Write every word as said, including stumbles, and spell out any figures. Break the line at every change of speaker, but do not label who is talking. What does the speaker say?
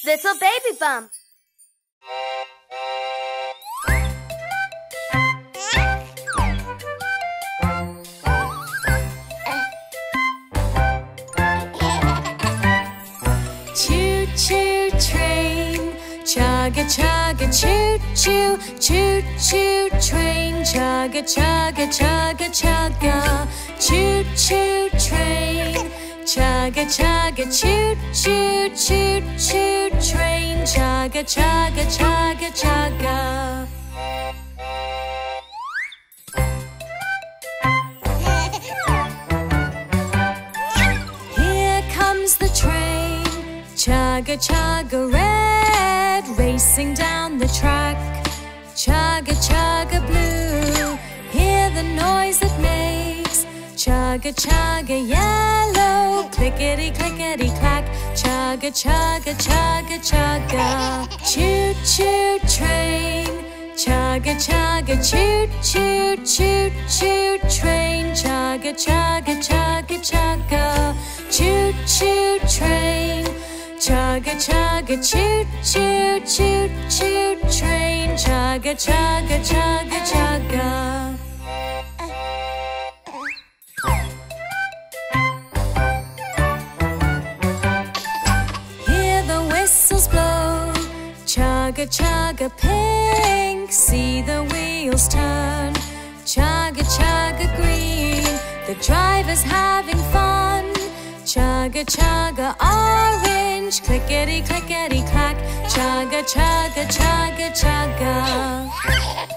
Little baby bump.
Choo choo train, chugga chugga choo choo, choo choo train, chugga chugga chugga chugga, choo choo train, chugga chugga choo choo choo choo train, chugga chugga chugga chugga. Here comes the train, chugga chugga red, racing down the track. Chugga chugga blue, hear the noise it makes. Chugga chugga yellow, clickety clickety clack. Chugga chugga chugga chugga. Choo choo train, chugga chugga choo choo choo choo train. Chugga chugga chugga chugga. Choo choo train, chugga chugga choo choo choo choo train. Chugga chugga chugga chugga. Hear the whistles blow, chugga chugga pink, see the wheels turn. Chugga chugga green, the driver's having fun. Chugga chugga orange, clickety clickety clack. Chugga chugga chugga chugga.